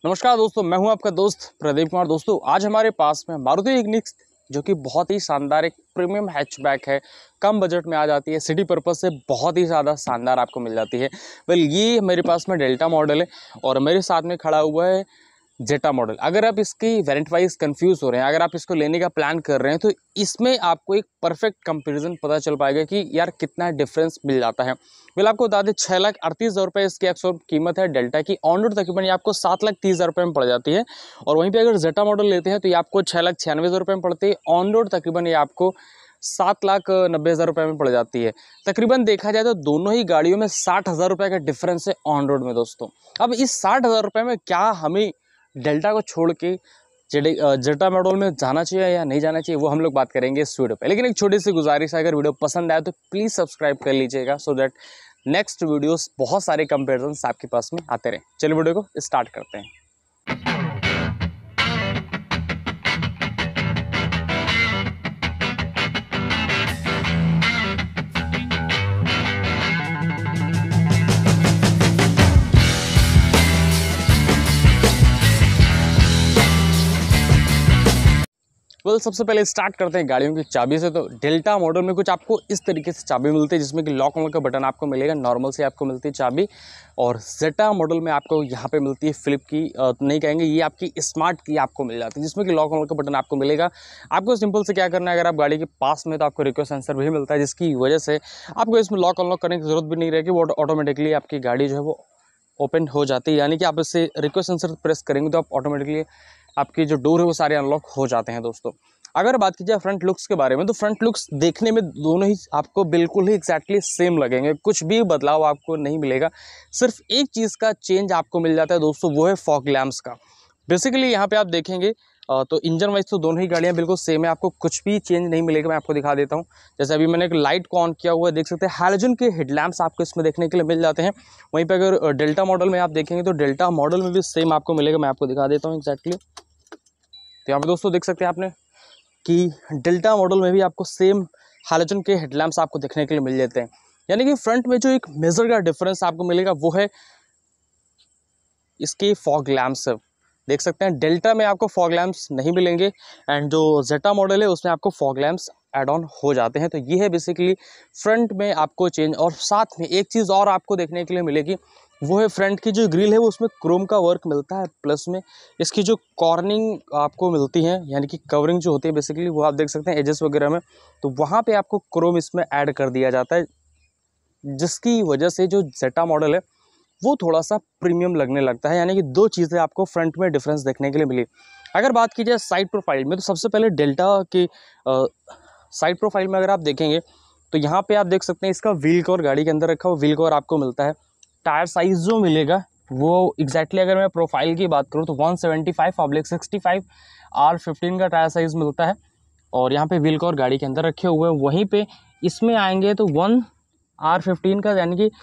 नमस्कार दोस्तों, मैं हूं आपका दोस्त प्रदीप कुमार। दोस्तों आज हमारे पास में मारुति इग्निस जो कि बहुत ही शानदार एक प्रीमियम हैचबैक है, कम बजट में आ जाती है, सिटी पर्पस से बहुत ही ज़्यादा शानदार आपको मिल जाती है। ये मेरे पास में डेल्टा मॉडल है और मेरे साथ में खड़ा हुआ है जेटा मॉडल। अगर आप इसकी वेरिएंट वाइज कंफ्यूज हो रहे हैं, अगर आप इसको लेने का प्लान कर रहे हैं, तो इसमें आपको एक परफेक्ट कंपैरिजन पता चल पाएगा कि यार कितना डिफरेंस मिल जाता है। आपको बता दें 6,38,000 रुपये इसकी एक्सोर कीमत है डेल्टा की। ऑन रोड तकरीबन ये आपको 7,30,000 रुपये में पड़ जाती है। और वहीं पे अगर जेटा मॉडल लेते हैं तो ये आपको 6,96,000 रुपये में पड़ती है। ऑन रोड तकरीबन ये आपको 7,90,000 रुपये में पड़ जाती है। तकरीबन देखा जाए तो दोनों ही गाड़ियों में 60,000 रुपये का डिफरेंस है ऑन रोड में। दोस्तों अब इस 60,000 रुपये में क्या हमें डेल्टा को छोड़ के जेटा मॉडल में जाना चाहिए या नहीं जाना चाहिए, वो हम लोग बात करेंगे इस वीडियो पे। लेकिन एक छोटी सी गुजारिश है, अगर वीडियो पसंद आए तो प्लीज़ सब्सक्राइब कर लीजिएगा, सो दैट नेक्स्ट वीडियोस बहुत सारे कंपैरिजन्स आपके पास में आते रहे। चलिए वीडियो को स्टार्ट करते हैं। सबसे पहले स्टार्ट करते हैं गाड़ियों की चाबी से। तो डेल्टा मॉडल में कुछ आपको इस तरीके से चाबी मिलती है, जिसमें कि लॉक का बटन आपको मिलेगा, नॉर्मल से आपको मिलती है चाबी। और जेटा मॉडल में आपको यहाँ पे मिलती है फ्लिप की, नहीं कहेंगे, ये आपकी स्मार्ट की आपको मिल जाती है, जिसमें कि लॉक का बटन आपको मिलेगा। आपको सिंपल से क्या करना है, अगर आप गाड़ी के पास में तो आपको रिक्वेस्ट सेंसर भी मिलता है, जिसकी वजह से आपको इसमें लॉक अनलॉक करने की जरूरत भी नहीं रहेगी। वो ऑटोमेटिकली आपकी गाड़ी जो है वो ओपन हो जाती है, यानी कि आप इससे रिक्वेस्ट सेंसर प्रेस करेंगे तो आप ऑटोमेटिकली आपकी जो डोर है वो सारे अनलॉक हो जाते हैं। दोस्तों अगर बात की जाए फ्रंट लुक्स के बारे में, तो फ्रंट लुक्स देखने में दोनों ही आपको बिल्कुल ही एग्जैक्टली सेम लगेंगे, कुछ भी बदलाव आपको नहीं मिलेगा। सिर्फ एक चीज़ का चेंज आपको मिल जाता है दोस्तों, वो है फॉग लैम्प्स का। बेसिकली यहाँ पे आप देखेंगे तो इंजन वाइज तो दोनों ही गाड़ियाँ बिल्कुल सेम है, आपको कुछ भी चेंज नहीं मिलेगा। मैं आपको दिखा देता हूँ। जैसे अभी मैंने एक लाइट को ऑन किया हुआ है, देख सकते हैं हैलोजन के हेडलैम्प्स आपको इसमें देखने के लिए मिल जाते हैं। वहीं पे अगर डेल्टा मॉडल में आप देखेंगे तो डेल्टा मॉडल में भी सेम आपको मिलेगा। मैं आपको दिखा देता हूँ एग्जैक्टली। तो यहाँ पे दोस्तों देख सकते हैं आपने कि डेल्टा मॉडल में भी आपको सेम हैलोजन के हेडलैम्प्स आपको देखने के लिए मिल जाते हैं। यानी कि फ्रंट में जो एक मेजर का डिफरेंस आपको मिलेगा वो है इसके फॉग लैम्प्स। देख सकते हैं डेल्टा में आपको फॉग लैम्प्स नहीं मिलेंगे, एंड जो जेटा मॉडल है उसमें आपको फॉग लैम्प्स एड ऑन हो जाते हैं। तो ये है बेसिकली फ्रंट में आपको चेंज। और साथ में एक चीज़ और आपको देखने के लिए मिलेगी, वो है फ्रंट की जो ग्रिल है वो उसमें क्रोम का वर्क मिलता है, प्लस में इसकी जो कॉर्निंग आपको मिलती है, यानी कि कवरिंग जो होती है बेसिकली, वो आप देख सकते हैं एजेस वगैरह में, तो वहाँ पे आपको क्रोम इसमें ऐड कर दिया जाता है, जिसकी वजह से जो जेटा मॉडल है वो थोड़ा सा प्रीमियम लगने लगता है। यानी कि दो चीज़ें आपको फ्रंट में डिफरेंस देखने के लिए मिली। अगर बात की जाए साइड प्रोफाइल में, तो सबसे पहले डेल्टा की साइड प्रोफाइल में अगर आप देखेंगे तो यहाँ पे आप देख सकते हैं इसका व्हील कवर गाड़ी के अंदर रखा हुआ व्हील कवर आपको मिलता है। टायर साइज जो मिलेगा वो एग्जैक्टली अगर मैं प्रोफाइल की बात करूँ तो 175/65 R15 का टायर साइज मिलता है। और यहाँ पे व्हील कवर गाड़ी के अंदर रखे हुए हैं। वहीं पे इसमें आएंगे तो 1R15 का, यानी कि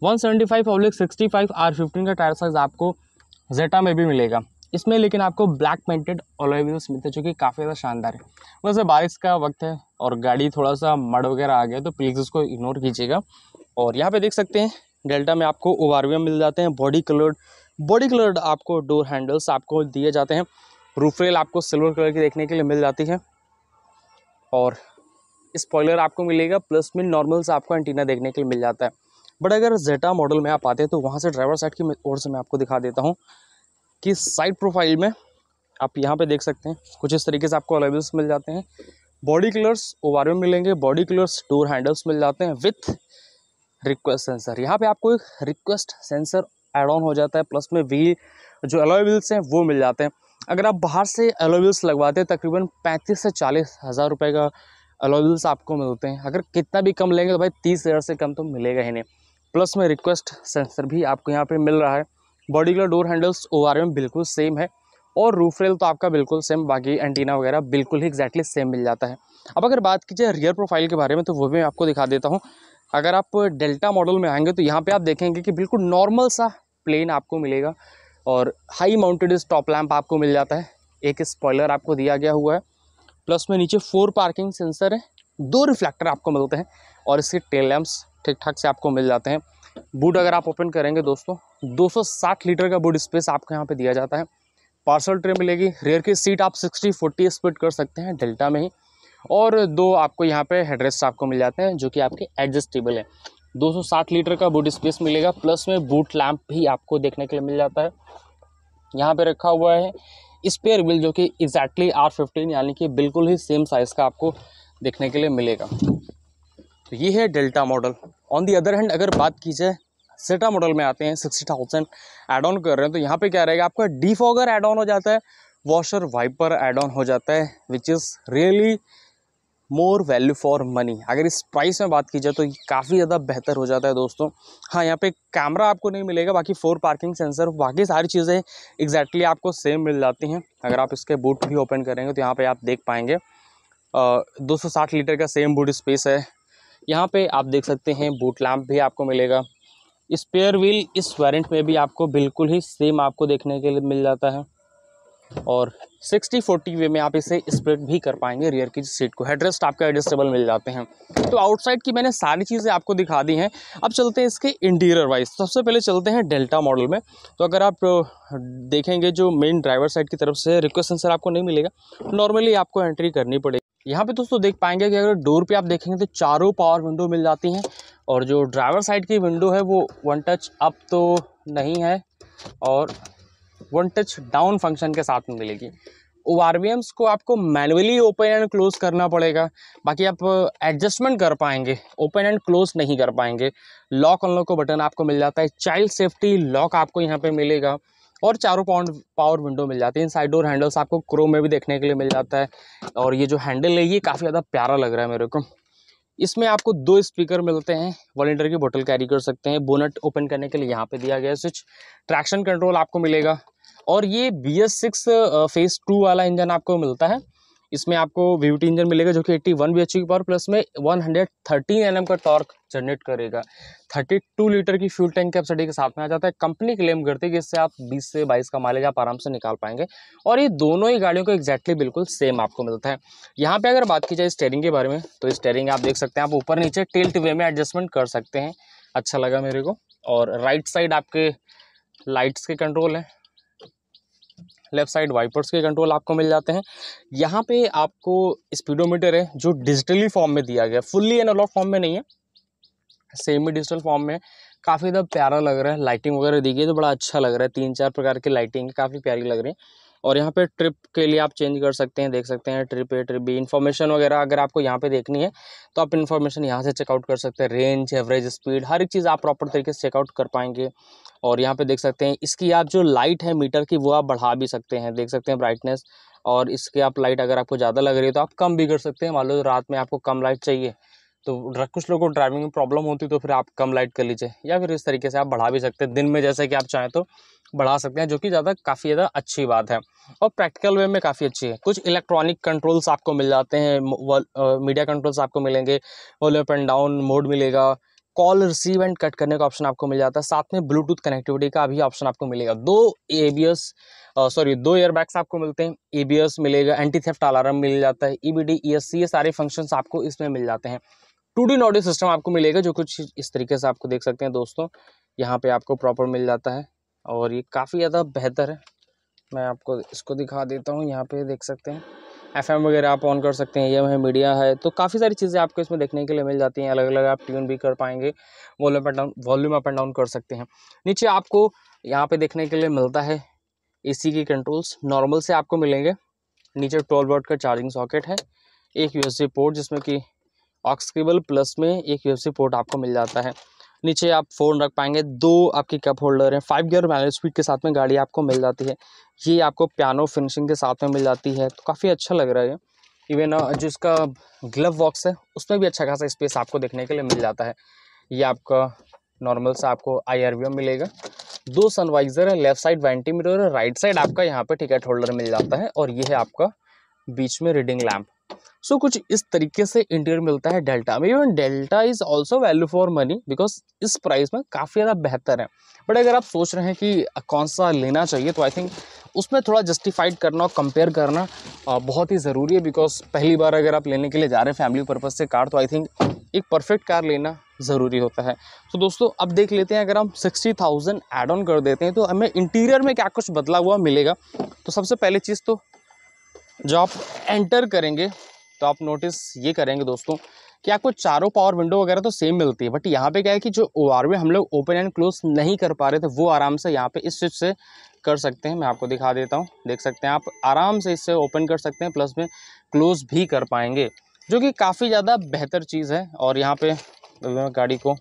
175/65 R15 का टायर साइज आपको जेटा में भी मिलेगा इसमें। लेकिन आपको ब्लैक पेंटेड अलॉय व्हील्स मिलते हैं, जो कि काफ़ी ज़्यादा शानदार है। वैसे बारिश का वक्त है और गाड़ी थोड़ा सा मड वगैरह आ गया, तो प्लीज़ उसको इग्नोर कीजिएगा। और यहाँ पे देख सकते हैं डेल्टा में आपको ओवरव्यू मिल जाते हैं, बॉडी कलर्ड आपको डोर हैंडल्स आपको दिए जाते हैं। रूफ रेल आपको सिल्वर कलर की देखने के लिए मिल जाती है, और स्पॉइलर आपको मिलेगा, प्लस में नॉर्मल से आपको एंटीना देखने के लिए मिल जाता है। बट अगर जेटा मॉडल में आप आते हैं तो वहाँ से ड्राइवर साइड की ओर से मैं आपको दिखा देता हूँ कि साइड प्रोफाइल में आप यहाँ पे देख सकते हैं कुछ इस तरीके से आपको अलाइवल्स मिल जाते हैं। बॉडी कलर्स ओवरव्यू मिलेंगे, बॉडी कलर्स डोर हैंडल्स मिल जाते हैं विथ रिक्वेस्ट सेंसर। यहाँ पे आपको एक रिक्वेस्ट सेंसर एड ऑन हो जाता है, प्लस में व्हील जो अलॉय व्हील्स हैं वो मिल जाते हैं। अगर आप बाहर से अलॉय व्हील्स लगवाते हैं तकरीबन 35 से 40 हज़ार रुपये का अलॉय व्हील्स आपको मिलते हैं। अगर कितना भी कम लेंगे तो भाई 30,000 से कम तो मिलेगा ही नहीं। प्लस में रिक्वेस्ट सेंसर भी आपको यहाँ पे मिल रहा है। Body colour door handles overview में बिल्कुल सेम है, और रूफ रेल तो आपका बिल्कुल सेम, बाकी एंटीना वगैरह बिल्कुल ही एग्जैक्टली सेम मिल जाता है। अब अगर बात कीजिए रियर प्रोफाइल के बारे में, तो वो भी मैं आपको दिखा देता हूँ। अगर आप डेल्टा मॉडल में आएंगे तो यहाँ पे आप देखेंगे कि बिल्कुल नॉर्मल सा प्लेन आपको मिलेगा, और हाई माउंटेड टॉप लैंप आपको मिल जाता है। एक स्पॉइलर आपको दिया गया हुआ है, प्लस में नीचे 4 पार्किंग सेंसर है, 2 रिफ्लेक्टर आपको मिलते हैं, और इसके टेल लैंप्स ठीक ठाक से आपको मिल जाते हैं। बूट अगर आप ओपन करेंगे दोस्तों 260 लीटर का बूट स्पेस आपको यहाँ पे दिया जाता है। पार्सल ट्रे मिलेगी। रेयर की सीट आप 60-40 स्प्लिट कर सकते हैं डेल्टा में ही। और 2 आपको यहाँ पे हेडरेस्ट आपको मिल जाते हैं जो कि आपके एडजस्टेबल है। 260 लीटर का बूट स्पेस मिलेगा, प्लस में बूट लैंप भी आपको देखने के लिए मिल जाता है। यहाँ पे रखा हुआ है स्पेयर व्हील जो कि एग्जैक्टली R15 यानी कि बिल्कुल ही सेम साइज़ का आपको देखने के लिए मिलेगा। तो ये है Delta model. On the other hand अगर बात की जाए सेटा मॉडल में आते हैं, 60,000 एड ऑन कर रहे हैं, तो यहाँ पे क्या रहेगा, आपका डिफॉगर एड ऑन हो जाता है, वॉशर वाइपर एड ऑन हो जाता है, which is really more value for money. अगर इस प्राइस में बात की जाए तो काफ़ी ज़्यादा बेहतर हो जाता है दोस्तों। हाँ, यहाँ पे कैमरा आपको नहीं मिलेगा, बाकी 4 पार्किंग सेंसर, बाकी सारी चीज़ें एग्जैक्टली आपको सेम मिल जाती हैं। अगर आप इसके बूट भी ओपन करेंगे तो यहाँ पे आप देख पाएंगे 260 लीटर का सेम बूट स्पेस है। यहाँ पे आप देख सकते हैं बूट लैंप भी आपको मिलेगा। स्पेयर व्हील इस वेरिएंट में भी आपको बिल्कुल ही सेम आपको देखने के लिए मिल जाता है, और 60-40 वे में आप इसे स्प्लिट भी कर पाएंगे रियर की सीट को। हेडरेस्ट आपका एडजस्टेबल मिल जाते हैं। तो आउटसाइड की मैंने सारी चीज़ें आपको दिखा दी हैं। अब चलते हैं इसके इंटीरियर वाइज। सबसे पहले चलते हैं डेल्टा मॉडल में। तो अगर आप देखेंगे जो मेन ड्राइवर साइड की तरफ से रिक्वेस्ट सेंसर आपको नहीं मिलेगा, नॉर्मली आपको एंट्री करनी पड़ेगी। यहाँ पे दोस्तों देख पाएंगे कि अगर डोर पे आप देखेंगे तो चारों पावर विंडो मिल जाती हैं, और जो ड्राइवर साइड की विंडो है वो 1 टच अप तो नहीं है और 1 टच डाउन फंक्शन के साथ में मिलेगी। ORVMs को आपको मैनुअली ओपन एंड क्लोज करना पड़ेगा, बाकी आप एडजस्टमेंट कर पाएंगे, ओपन एंड क्लोज नहीं कर पाएंगे। लॉक अनलॉक को बटन आपको मिल जाता है, चाइल्ड सेफ्टी लॉक आपको यहाँ पे मिलेगा, और चारों पावर विंडो मिल जाती है। साइड डोर हैंडल्स आपको क्रोम में भी देखने के लिए मिल जाता है, और ये जो हैंडल है ये काफ़ी ज़्यादा प्यारा लग रहा है मेरे को। इसमें आपको 2 स्पीकर मिलते हैं, 1 लीटर की बोतल कैरी कर सकते हैं। बोनट ओपन करने के लिए यहाँ पे दिया गया स्विच। ट्रैक्शन कंट्रोल आपको मिलेगा, और ये BS6 फेज 2 वाला इंजन आपको मिलता है। इसमें आपको VVT इंजन मिलेगा जो कि 81 bhp की पावर प्लस में 113 Nm का टॉर्क जनरेट करेगा। 32 लीटर की फ्यूल टैंक कैपेसिटी के साथ में आ जाता है। कंपनी क्लेम करती है कि इससे आप 20 से 22 का माइलेज आप आराम से निकाल पाएंगे, और ये दोनों ही गाड़ियों को एग्जैक्टली बिल्कुल सेम आपको मिलता है। यहाँ पे अगर बात की जाए स्टीयरिंग के बारे में, तो स्टीयरिंग आप देख सकते हैं, आप ऊपर नीचे टिल्ट वे में एडजस्टमेंट कर सकते हैं, अच्छा लगा मेरे को। और राइट साइड आपके लाइट्स के कंट्रोल है, लेफ्ट साइड वाइपर्स के कंट्रोल आपको मिल जाते हैं। यहाँ पे आपको स्पीडोमीटर है जो डिजिटली फॉर्म में दिया गया, फुल्ली एनालॉग फॉर्म में नहीं है, सेमी डिजिटल फॉर्म में। काफ़ी ज़्यादा प्यारा लग रहा है, लाइटिंग वगैरह देखिए तो बड़ा अच्छा लग रहा है। 3-4 प्रकार की लाइटिंग काफ़ी प्यारी लग रही है। और यहाँ पे ट्रिप के लिए आप चेंज कर सकते हैं, देख सकते हैं trip A trip B. Information वगैरह अगर आपको यहाँ पे देखनी है तो आप इन्फॉर्मेशन यहाँ से चेकआउट कर सकते हैं। रेंज, एवरेज स्पीड, हर एक चीज़ आप प्रॉपर तरीके से चेकआउट कर पाएंगे। और यहाँ पे देख सकते हैं इसकी आप जो लाइट है मीटर की वो आप बढ़ा भी सकते हैं, देख सकते हैं ब्राइटनेस। और इसके आप लाइट अगर आपको ज़्यादा लग रही है तो आप कम भी कर सकते हैं। मान लो रात में आपको कम लाइट चाहिए तो कुछ लोगों को ड्राइविंग में प्रॉब्लम होती है तो फिर आप कम लाइट कर लीजिए, या फिर इस तरीके से आप बढ़ा भी सकते हैं। दिन में जैसे कि आप चाहें तो बढ़ा सकते हैं, जो कि काफ़ी ज़्यादा अच्छी बात है और प्रैक्टिकल वे में काफ़ी अच्छी है। कुछ इलेक्ट्रॉनिक कंट्रोल्स आपको मिल जाते हैं, मीडिया कंट्रोल्स आपको मिलेंगे, volume up and down mode मिलेगा, कॉल रिसीव एंड कट करने का ऑप्शन आपको मिल जाता है। साथ में ब्लूटूथ कनेक्टिविटी का भी ऑप्शन आपको मिलेगा। 2 एयरबैग्स आपको मिलते हैं, ABS मिलेगा, एंटी थेफ्ट अलार्म मिल जाता है, EBD, ESC, ये सारे फंक्शंस आपको इसमें मिल जाते हैं। 2D ऑडियो सिस्टम आपको मिलेगा जो कुछ इस तरीके से आपको देख सकते हैं दोस्तों, यहाँ पे आपको प्रॉपर मिल जाता है, और ये काफ़ी ज़्यादा बेहतर है। मैं आपको इसको दिखा देता हूँ, यहाँ पे देख सकते हैं FM वगैरह आप ऑन कर सकते हैं, ये है मीडिया है, तो काफ़ी सारी चीज़ें आपको इसमें देखने के लिए मिल जाती हैं। अलग अलग आप ट्यून भी कर पाएंगे, वॉल्यूम अप एंड डाउन कर सकते हैं। नीचे आपको यहाँ पे देखने के लिए मिलता है AC की कंट्रोल्स, नॉर्मल से आपको मिलेंगे। नीचे 12 वोल्ट का चार्जिंग सॉकेट है, एक USB पोर्ट जिसमें कि ऑक्स केबल प्लस में एक USB पोर्ट आपको मिल जाता है। नीचे आप फ़ोन रख पाएंगे, 2 आपके कप होल्डर हैं, 5 गियर मैनुअल स्पीड के साथ में गाड़ी आपको मिल जाती है। ये आपको पियानो फिनिशिंग के साथ में मिल जाती है, तो काफ़ी अच्छा लग रहा है। इवन जो इसका ग्लव बॉक्स है उसमें भी अच्छा खासा स्पेस आपको देखने के लिए मिल जाता है। ये आपका नॉर्मल सा आपको IRVM मिलेगा, 2 सनवाइजर है, लेफ्ट साइड वेंटी मिरर है, राइट साइड आपका यहाँ पे टिकट होल्डर मिल जाता है, और ये है आपका बीच में रीडिंग लैम्प। सो कुछ इस तरीके से इंटीरियर मिलता है डेल्टा में। Even Delta is also value for money, because इस प्राइस में काफ़ी ज़्यादा बेहतर है। बट अगर आप सोच रहे हैं कि कौन सा लेना चाहिए, तो आई थिंक उसमें थोड़ा जस्टिफाइड करना और कंपेयर करना बहुत ही ज़रूरी है। बिकॉज पहली बार अगर आप लेने के लिए जा रहे हैं फैमिली पर्पज़ से कार, तो आई थिंक एक परफेक्ट कार लेना ज़रूरी होता है। तो दोस्तों अब देख लेते हैं, अगर हम 60,000 ऐड ऑन कर देते हैं तो हमें इंटीरियर में क्या कुछ बदला हुआ मिलेगा। तो सबसे पहली चीज़ तो जो आप एंटर करेंगे तो आप नोटिस ये करेंगे दोस्तों कि आपको चारों पावर विंडो वगैरह तो सेम मिलती है, बट यहाँ पे क्या है कि जो ORV हम लोग ओपन एंड क्लोज नहीं कर पा रहे थे वो आराम से यहाँ पे इस स्विच से कर सकते हैं। मैं आपको दिखा देता हूँ, देख सकते हैं आप आराम से इससे ओपन कर सकते हैं, प्लस में क्लोज भी कर पाएंगे, जो कि काफ़ी ज़्यादा बेहतर चीज़ है। और यहाँ पे मैं गाड़ी को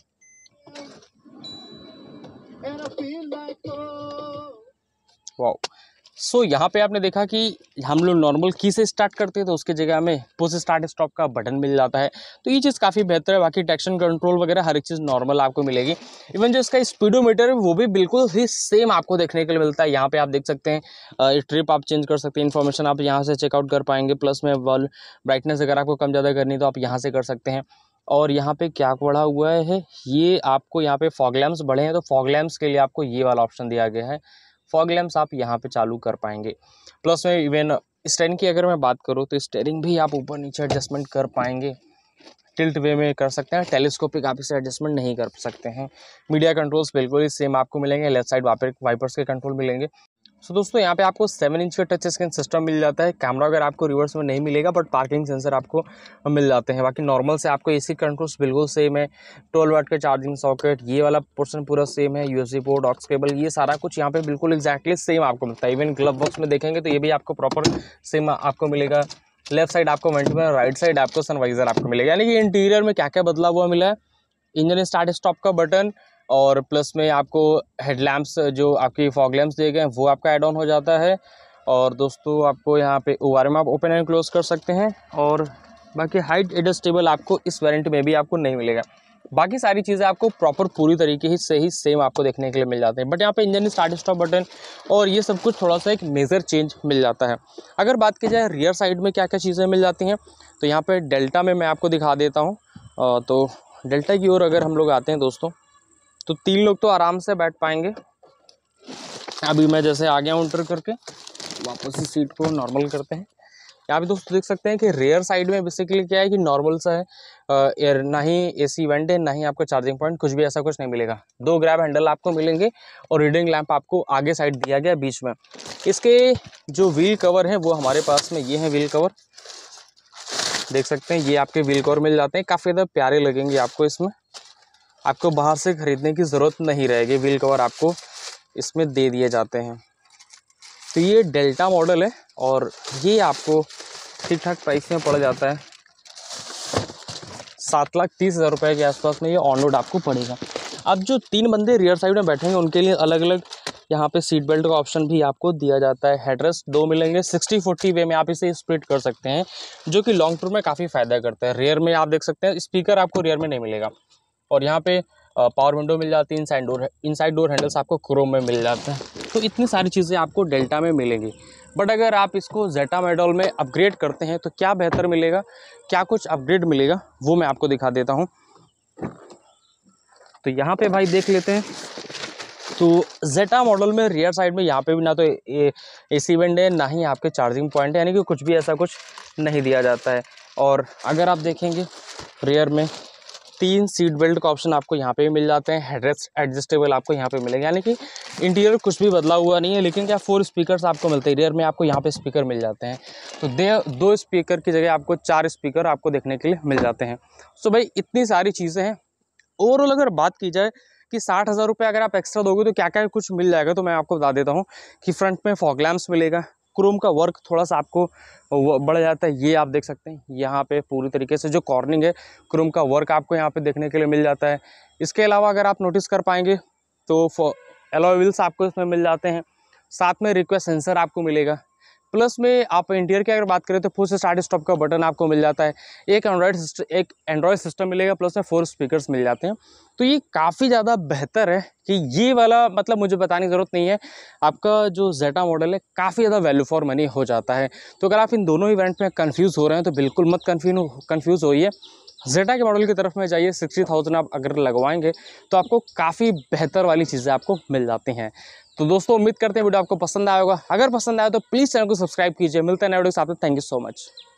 वाओ, सो यहाँ पे आपने देखा कि हम लोग नॉर्मल की से स्टार्ट करते हैं तो उसकी जगह हमें पुश स्टार्ट स्टॉप का बटन मिल जाता है। तो ये चीज़ काफ़ी बेहतर है। बाकी ट्रैक्शन कंट्रोल वगैरह हर एक चीज़ नॉर्मल आपको मिलेगी। इवन जो इसका स्पीडोमीटर है वो भी बिल्कुल ही सेम आपको देखने के लिए मिलता है। यहाँ पे आप देख सकते हैं ट्रिप आप चेंज कर सकते हैं, इन्फॉर्मेशन आप यहाँ से चेकआउट कर पाएंगे, प्लस में वॉल ब्राइटनेस अगर आपको कम ज़्यादा करनी तो आप यहाँ से कर सकते हैं। और यहाँ पे क्या बढ़ा हुआ है, ये आपको यहाँ पे फॉग लैम्प्स बढ़े हैं तो फॉग लैम्प्स के लिए आपको ये वाला ऑप्शन दिया गया है, फॉग लैम्प्स आप यहाँ पे चालू कर पाएंगे। प्लस में इवन स्टेयरिंग की अगर मैं बात करूँ तो स्टेयरिंग भी आप ऊपर नीचे एडजस्टमेंट कर पाएंगे, टिल्ट वे में कर सकते हैं, टेलीस्कोपिक आप इसे एडजस्टमेंट नहीं कर सकते हैं। मीडिया कंट्रोल्स बिल्कुल ही सेम आपको मिलेंगे, लेफ्ट साइड वाइपर्स के कंट्रोल मिलेंगे। सो दोस्तों यहाँ पे आपको 7 इंच का टच स्क्रीन सिस्टम मिल जाता है। कैमरा अगर आपको रिवर्स में नहीं मिलेगा, बट पार्किंग सेंसर आपको मिल जाते हैं। बाकी नॉर्मल से आपको AC कंट्रोल्स बिल्कुल सेम है, 12 वाट का चार्जिंग सॉकेट, ये वाला पोर्शन पूरा सेम है, USB पोर्ट, ऑक्स केबल, ये सारा कुछ यहाँ पे बिल्कुल एग्जैक्टली सेम आपको मिलता है। इवन ग्लव बॉक्स में देखेंगे तो ये भी आपको प्रॉपर सेम आपको मिलेगा। लेफ्ट साइड आपको वेंटिलेटर, राइट साइड आपको सनवाइजर आपको मिलेगा। यानी कि इंटीरियर में क्या क्या बदला हुआ मिला है, इंजन स्टार्ट स्टॉप का बटन, और प्लस में आपको हेडलैम्प्स जो आपकी फॉग लैम्प्स दिए गए हैं वो आपका ऐड ऑन हो जाता है। और दोस्तों आपको यहाँ पे ORV आप ओपन एंड क्लोज कर सकते हैं। और बाकी हाइट एडजस्टेबल आपको इस वेरिएंट में भी आपको नहीं मिलेगा। बाकी सारी चीज़ें आपको प्रॉपर पूरी तरीके से ही सेम आपको देखने के लिए मिल जाते हैं, बट यहाँ पे इंजन स्टार्ट स्टॉप बटन और ये सब कुछ थोड़ा सा एक मेजर चेंज मिल जाता है। अगर बात की जाए रियर साइड में क्या क्या चीज़ें मिल जाती हैं, तो यहाँ पे डेल्टा में मैं आपको दिखा देता हूँ। तो डेल्टा की ओर अगर हम लोग आते हैं दोस्तों, तो 3 लोग तो आराम से बैठ पाएंगे। अभी मैं जैसे आ गया हूँ एंटर करके, वापस ही सीट को नॉर्मल करते हैं। यहाँ पे दोस्तों देख सकते हैं कि रेयर साइड में बेसिकली क्या है कि नॉर्मल सा है, एयर ना ही AC वेंट है, ना ही आपको चार्जिंग पॉइंट, कुछ भी ऐसा कुछ नहीं मिलेगा। 2 ग्रैब हैंडल आपको मिलेंगे और रीडिंग लैंप आपको आगे साइड दिया गया बीच में। इसके जो व्हील कवर है वो हमारे पास में ये है व्हील कवर, देख सकते हैं ये आपके व्हील कवर मिल जाते हैं, काफ़ी ज़्यादा प्यारे लगेंगे आपको। इसमें आपको बाहर से ख़रीदने की ज़रूरत नहीं रहेगी, व्हील कवर आपको इसमें दे दिए जाते हैं। तो ये डेल्टा मॉडल है और ये आपको ठीक ठाक प्राइस में पड़ जाता है, 7,30,000 रुपये के आसपास में ये ऑन रोड आपको पड़ेगा। अब जो 3 बंदे रियर साइड में बैठेंगे उनके लिए अलग अलग यहाँ पे सीट बेल्ट का ऑप्शन भी आपको दिया जाता है। हेडरेस्ट 2 मिलेंगे, 60-40 वे में आप इसे स्प्लिट कर सकते हैं, जो कि लॉन्ग टूर में काफ़ी फ़ायदा करता है। रियर में आप देख सकते हैं स्पीकर आपको रियर में नहीं मिलेगा, और यहाँ पे पावर विंडो मिल जाती है, इनसाइड डोर हैंडल्स आपको क्रोम में मिल जाता है। तो इतनी सारी चीज़ें आपको डेल्टा में मिलेंगी। बट अगर आप इसको जेटा मॉडल में अपग्रेड करते हैं तो क्या बेहतर मिलेगा, क्या कुछ अपग्रेड मिलेगा, वो मैं आपको दिखा देता हूँ। तो यहाँ पे भाई देख लेते हैं, तो जेटा मॉडल में रियर साइड में यहाँ पे भी ना तो AC वेंट है, ना ही आपके चार्जिंग पॉइंट है, यानी कि कुछ भी ऐसा कुछ नहीं दिया जाता है। और अगर आप देखेंगे रियर में 3 सीट बेल्ट का ऑप्शन आपको यहाँ पे भी मिल जाते हैं, हेडरेस्ट एडजस्टेबल आपको यहाँ पे मिलेगा, यानी कि इंटीरियर कुछ भी बदला हुआ नहीं है। लेकिन क्या 4 स्पीकर्स आपको मिलते हैं, रियर में आपको यहाँ पे स्पीकर मिल जाते हैं, तो 2 स्पीकर की जगह आपको 4 स्पीकर आपको देखने के लिए मिल जाते हैं। सो भाई इतनी सारी चीज़ें हैं। ओवरऑल अगर बात की जाए कि 60,000 रुपये अगर आप एक्स्ट्रा दोगे तो क्या क्या कुछ मिल जाएगा, तो मैं आपको बता देता हूँ कि फ्रंट में फॉग लैम्प्स मिलेगा, क्रोम का वर्क थोड़ा सा आपको बढ़ जाता है, ये आप देख सकते हैं यहाँ पे पूरी तरीके से जो कॉर्निंग है क्रोम का वर्क आपको यहाँ पे देखने के लिए मिल जाता है। इसके अलावा अगर आप नोटिस कर पाएंगे तो एलॉय व्हील्स आपको इसमें मिल जाते हैं, साथ में रिक्वेस्ट सेंसर आपको मिलेगा। प्लस में आप इंटीरियर की अगर बात करें तो पुश स्टार्ट स्टॉप का बटन आपको मिल जाता है, एक एंड्रॉयड सिस्टम मिलेगा, प्लस में 4 स्पीकर्स मिल जाते हैं। तो ये काफ़ी ज़्यादा बेहतर है कि ये वाला, मतलब मुझे बताने की ज़रूरत नहीं है, आपका जो जेटा मॉडल है काफ़ी ज़्यादा वैल्यू फॉर मनी हो जाता है। तो अगर आप इन दोनों इवेंट में कन्फ्यूज़ हो रहे हैं तो बिल्कुल मत कन्फ्यूज़ होइए, जेटा के मॉडल की तरफ में जाइए। 60,000 आप अगर लगवाएंगे तो आपको काफ़ी बेहतर वाली चीज़ें आपको मिल जाती हैं। तो दोस्तों उम्मीद करते हैं वीडियो आपको पसंद आया होगा। अगर पसंद आया तो प्लीज़ चैनल को सब्सक्राइब कीजिए। मिलते हैं नए वीडियो के साथ। Thank you so much.